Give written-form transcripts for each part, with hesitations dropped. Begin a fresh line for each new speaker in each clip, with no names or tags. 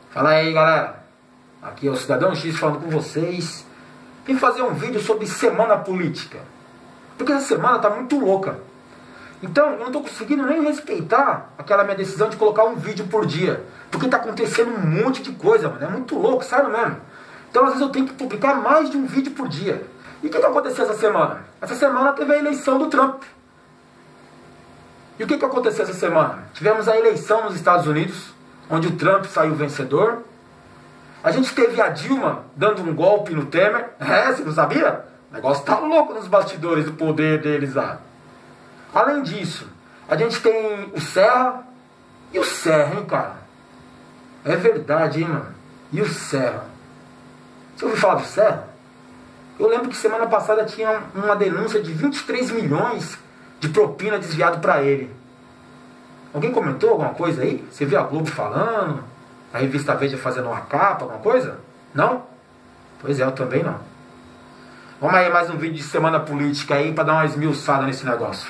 Fala aí, galera, aqui é o Cidadão X falando com vocês. Vim fazer um vídeo sobre semana política, porque essa semana tá muito louca. Então eu não tô conseguindo nem respeitar aquela minha decisão de colocar um vídeo por dia, porque tá acontecendo um monte de coisa, mano. É muito louco, sério mesmo. Então às vezes eu tenho que publicar mais de um vídeo por dia. E o que aconteceu essa semana? Essa semana teve a eleição do Trump. E o que aconteceu essa semana? Tivemos a eleição nos Estados Unidos, onde o Trump saiu vencedor. A gente teve a Dilma dando um golpe no Temer. Você não sabia? O negócio tá louco nos bastidores, o poder deles lá. Além disso, a gente tem o Serra. E o Serra, hein, cara? É verdade, hein, mano? E o Serra? Você ouviu falar do Serra? Eu lembro que semana passada tinha uma denúncia de 23 milhões de propina desviado para ele. Alguém comentou alguma coisa aí? Você viu a Globo falando? A revista Veja fazendo uma capa, alguma coisa? Não? Pois é, eu também não. Vamos aí, mais um vídeo de semana política aí para dar uma esmiuçada nesse negócio.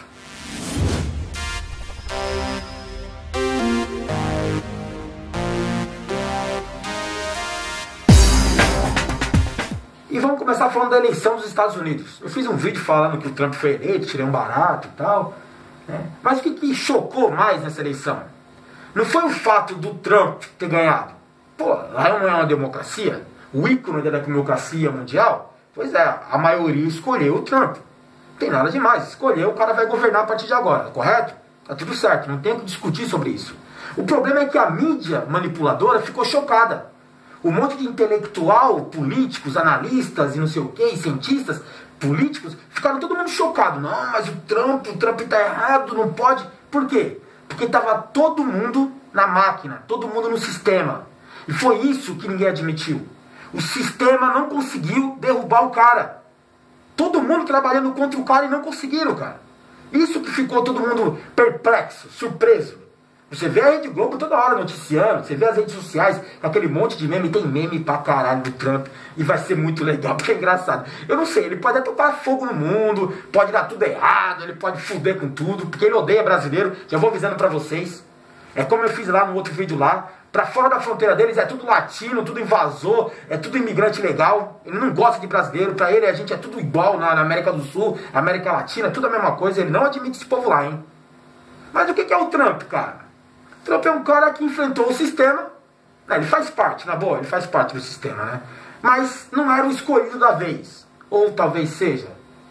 E vamos começar falando da eleição dos Estados Unidos. Eu fiz um vídeo falando que o Trump foi eleito, tirei um barato e tal, né? Mas o que chocou mais nessa eleição? Não foi o fato do Trump ter ganhado. Pô, lá não é uma democracia? O ícone da democracia mundial? Pois é, a maioria escolheu o Trump. Não tem nada demais. Escolheu, o cara vai governar a partir de agora, correto? Tá tudo certo, não tem o que discutir sobre isso. O problema é que a mídia manipuladora ficou chocada. Um monte de intelectual, políticos, analistas e não sei o que, cientistas, políticos, ficaram todo mundo chocado. Não, mas o Trump tá errado, não pode. Por quê? Porque estava todo mundo na máquina, todo mundo no sistema. E foi isso que ninguém admitiu. O sistema não conseguiu derrubar o cara. Todo mundo trabalhando contra o cara e não conseguiram, cara. Isso que ficou todo mundo perplexo, surpreso. Você vê a Rede Globo toda hora noticiando, você vê as redes sociais com aquele monte de meme, tem meme pra caralho do Trump, e vai ser muito legal, porque é engraçado. Eu não sei, ele pode até tocar fogo no mundo, pode dar tudo errado, ele pode fuder com tudo, porque ele odeia brasileiro, já vou avisando pra vocês. É como eu fiz lá no outro vídeo lá, pra fora da fronteira deles é tudo latino, tudo invasor, é tudo imigrante legal, ele não gosta de brasileiro, pra ele a gente é tudo igual na América do Sul, América Latina, tudo a mesma coisa, ele não admite esse povo lá, hein. Mas o que é o Trump, cara? Trump é um cara que enfrentou o sistema, né? Ele faz parte, na boa, ele faz parte do sistema, né? Mas não era o escolhido da vez, ou talvez seja.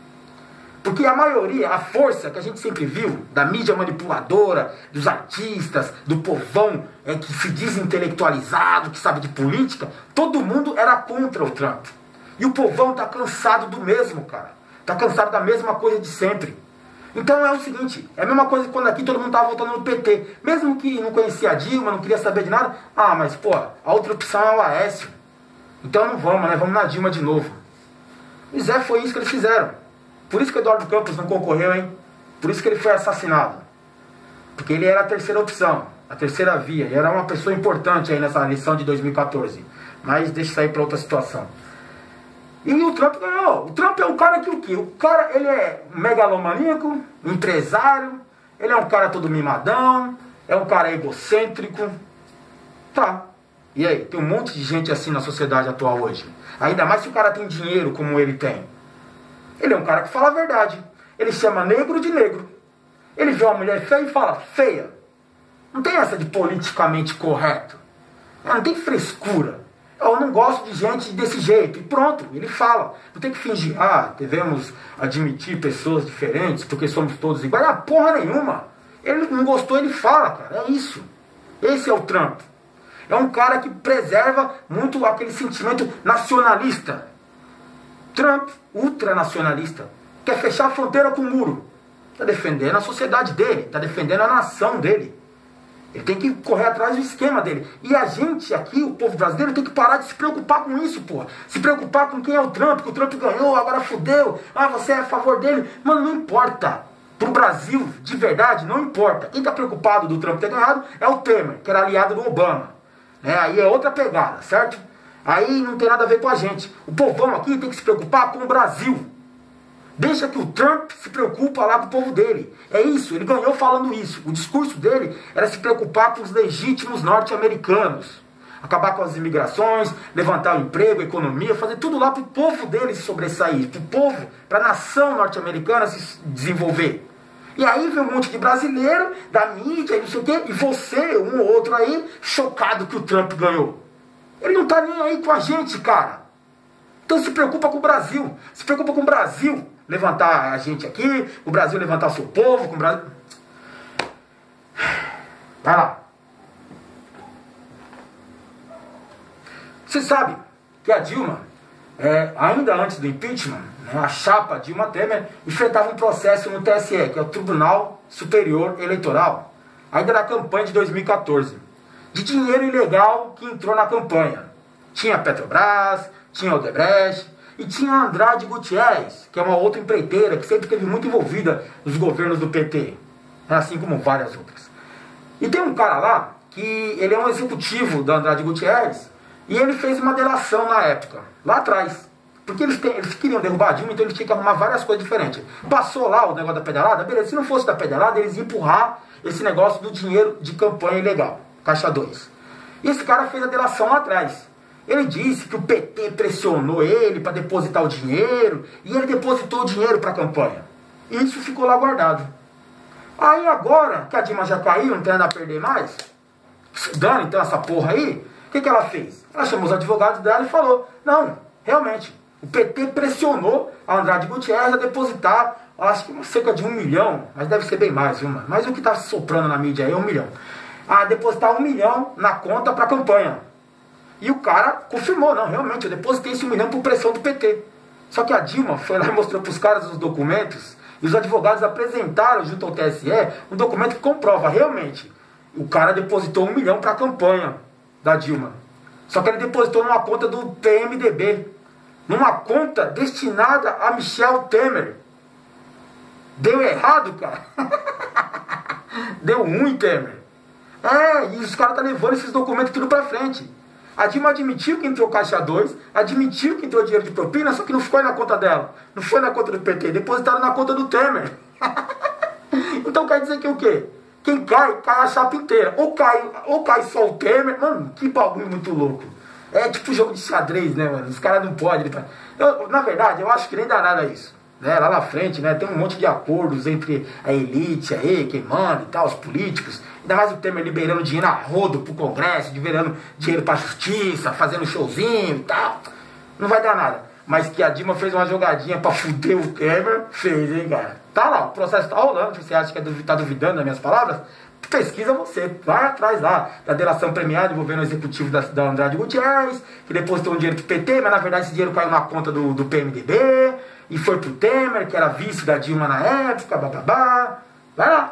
Porque a maioria, a força que a gente sempre viu, da mídia manipuladora, dos artistas, do povão que se diz intelectualizado, que sabe de política, todo mundo era contra o Trump. E o povão tá cansado do mesmo, cara. Tá cansado da mesma coisa de sempre. Então é o seguinte, é a mesma coisa que quando aqui todo mundo tava votando no PT. Mesmo que não conhecia a Dilma, não queria saber de nada. Ah, mas pô, a outra opção é o Aécio. Então não vamos, né? Vamos na Dilma de novo. Pois é, foi isso que eles fizeram. Por isso que o Eduardo Campos não concorreu, hein? Por isso que ele foi assassinado. Porque ele era a terceira opção, a terceira via. E era uma pessoa importante aí nessa eleição de 2014. Mas deixa isso aí pra outra situação. E o Trump ganhou. O Trump é um cara que o quê? O cara, ele é megalomaníaco, empresário, ele é um cara todo mimadão, é um cara egocêntrico. Tá. E aí? Tem um monte de gente assim na sociedade atual hoje. Ainda mais se o cara tem dinheiro como ele tem. Ele é um cara que fala a verdade. Ele chama negro de negro. Ele vê uma mulher feia e fala feia. Não tem essa de politicamente correto. Não tem frescura. Eu não gosto de gente desse jeito. E pronto, ele fala. Não tem que fingir, devemos admitir pessoas diferentes porque somos todos iguais. Ah, porra nenhuma. Ele não gostou, ele fala, cara. É isso. Esse é o Trump. É um cara que preserva muito aquele sentimento nacionalista. Trump, ultranacionalista, quer fechar a fronteira com o muro. Está defendendo a sociedade dele, está defendendo a nação dele. Ele tem que correr atrás do esquema dele. E a gente aqui, o povo brasileiro, tem que parar de se preocupar com isso, porra. Se preocupar com quem é o Trump, que o Trump ganhou, agora fudeu. Ah, você é a favor dele. Mano, não importa. Pro Brasil, de verdade, não importa. Quem tá preocupado do Trump ter ganhado é o Temer, que era aliado do Obama. Aí é outra pegada, certo? Aí não tem nada a ver com a gente. O povão aqui tem que se preocupar com o Brasil. Deixa que o Trump se preocupa lá com o povo dele. É isso, ele ganhou falando isso. O discurso dele era se preocupar com os legítimos norte-americanos. acabar com as imigrações, levantar o emprego, a economia, fazer tudo lá para o povo dele se sobressair, para o povo, para a nação norte-americana se desenvolver. E aí vem um monte de brasileiro, da mídia e não sei o quê, e você, um ou outro aí, chocado que o Trump ganhou. Ele não tá nem aí com a gente, cara. Então se preocupa com o Brasil. Se preocupa com o Brasil levantar a gente aqui, o Brasil levantar o seu povo, com o Brasil... Vai lá. Você sabe que a Dilma, ainda antes do impeachment, a chapa Dilma Temer enfrentava um processo no TSE, que é o Tribunal Superior Eleitoral, ainda na campanha de 2014, de dinheiro ilegal que entrou na campanha. Tinha Petrobras, tinha Odebrecht e tinha Andrade Gutierrez, que é uma outra empreiteira que sempre esteve muito envolvida nos governos do PT, assim como várias outras. E tem um cara lá, que ele é um executivo da Andrade Gutierrez, e ele fez uma delação na época, lá atrás. Porque eles queriam derrubar a Dilma, então eles tinham que arrumar várias coisas diferentes. Passou lá o negócio da pedalada, beleza, se não fosse da pedalada, eles iam empurrar esse negócio do dinheiro de campanha ilegal, Caixa 2. E esse cara fez a delação lá atrás. Ele disse que o PT pressionou ele para depositar o dinheiro, e ele depositou o dinheiro para a campanha. E isso ficou lá guardado. Aí agora, que a Dilma já caiu, não tem nada a perder mais, dando então essa porra aí, o que ela fez? Ela chamou os advogados dela e falou, não, realmente, o PT pressionou a Andrade Gutierrez a depositar, acho que cerca de 1 milhão, mas deve ser bem mais, viu, mano? Mas o que está soprando na mídia aí é 1 milhão. A depositar 1 milhão na conta para a campanha. E o cara confirmou, não, realmente, eu depositei esse 1 milhão por pressão do PT. Só que a Dilma foi lá e mostrou para os caras os documentos, e os advogados apresentaram junto ao TSE um documento que comprova, realmente, o cara depositou 1 milhão para a campanha da Dilma. Só que ele depositou numa conta do PMDB. Numa conta destinada a Michel Temer. Deu errado, cara. Deu ruim, Temer. E os caras estão levando esses documentos tudo pra frente. A Dilma admitiu que entrou Caixa 2, admitiu que entrou dinheiro de propina, só que não foi na conta dela. Não foi na conta do PT, depositaram na conta do Temer. Então quer dizer que o quê? Quem cai, cai a chapa inteira. Ou cai só o Temer. Mano, que bagulho muito louco. É tipo jogo de xadrez, né, mano? Os caras não podem. Na verdade, eu acho que nem dá nada isso. Né? Lá na frente, né, tem um monte de acordos entre a elite aí, quem manda e tal, os políticos. Ainda mais o Temer liberando dinheiro a rodo pro Congresso, liberando dinheiro pra justiça, fazendo showzinho e tal. Não vai dar nada. Mas que a Dilma fez uma jogadinha pra fuder o Temer, fez, hein, cara? Tá lá, o processo tá rolando. Se você acha que tá duvidando das minhas palavras, pesquisa você, vai atrás lá da delação premiada envolvendo o executivo da Andrade Gutierrez, que depositou um dinheiro pro PT, mas na verdade esse dinheiro caiu na conta do PMDB, e foi pro Temer, que era vice da Dilma na época, bababá. Vai lá.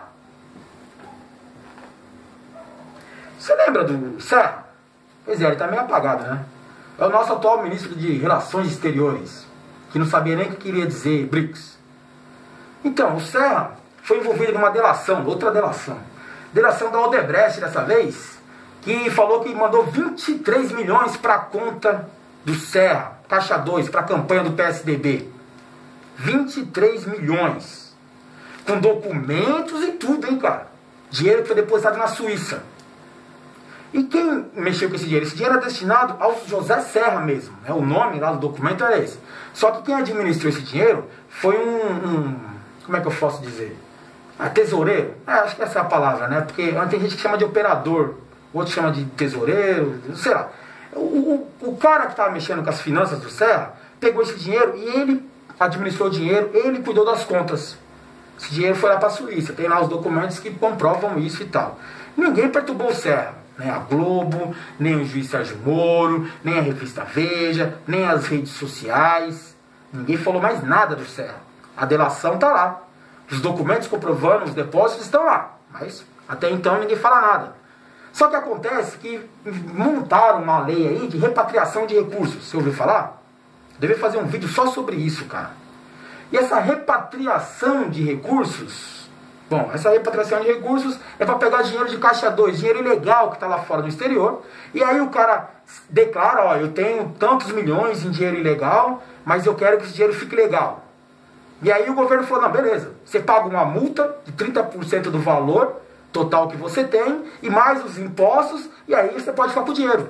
Você lembra do Serra? Pois é, ele tá meio apagado, né? É o nosso atual ministro de Relações Exteriores, que não sabia nem o que queria dizer BRICS. Então, o Serra foi envolvido numa delação, outra delação. Delação da Odebrecht dessa vez, que falou que mandou 23 milhões para a conta do Serra, Caixa 2, para a campanha do PSDB. 23 milhões. Com documentos e tudo, hein, cara? Dinheiro que foi depositado na Suíça. E quem mexeu com esse dinheiro? Esse dinheiro era destinado ao José Serra mesmo. Né? O nome lá do documento era esse. Só que quem administrou esse dinheiro foi como é que eu posso dizer? Tesoureiro? Acho que essa é a palavra, né? Porque tem gente que chama de operador, outro chama de tesoureiro, sei lá. O cara que estava mexendo com as finanças do Serra pegou esse dinheiro e ele administrou o dinheiro, ele cuidou das contas. Esse dinheiro foi lá para a Suíça. Tem lá os documentos que comprovam isso e tal. Ninguém perturbou o Serra. Nem a Globo, nem o juiz Sérgio Moro, nem a revista Veja, nem as redes sociais. Ninguém falou mais nada do Serra. A delação está lá. Os documentos comprovando os depósitos estão lá. Mas até então ninguém fala nada. Só que acontece que montaram uma lei aí de repatriação de recursos. Você ouviu falar? Deve fazer um vídeo só sobre isso, cara. E essa repatriação de recursos... Bom, essa repatriação de recursos é para pegar dinheiro de Caixa 2, dinheiro ilegal que está lá fora no exterior. E aí o cara declara, ó, eu tenho tantos milhões em dinheiro ilegal, mas eu quero que esse dinheiro fique legal. E aí o governo falou, não, beleza, você paga uma multa de 30% do valor total que você tem, e mais os impostos, e aí você pode ficar com o dinheiro.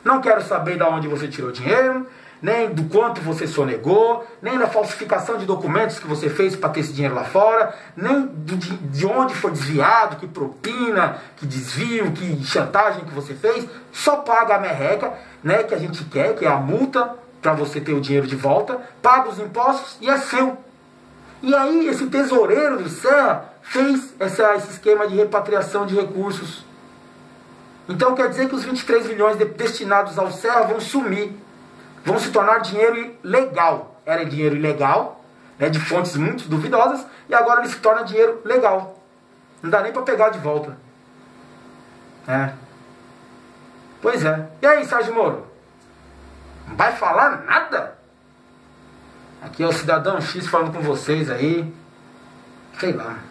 Não quero saber de onde você tirou dinheiro, nem do quanto você sonegou, nem da falsificação de documentos que você fez para ter esse dinheiro lá fora, nem de onde foi desviado, que propina, que desvio, que chantagem que você fez. Só paga a merreca, né, que a gente quer, que é a multa para você ter o dinheiro de volta, paga os impostos e é seu. E aí esse tesoureiro do Serra fez esse esquema de repatriação de recursos. Então quer dizer que os 23 milhões destinados ao Serra vão sumir. Vão se tornar dinheiro legal. Era dinheiro ilegal, né, de fontes muito duvidosas, e agora ele se torna dinheiro legal. Não dá nem para pegar de volta. Pois é. E aí, Sérgio Moro? Não vai falar nada? Aqui é o Cidadão X falando com vocês aí. Sei lá.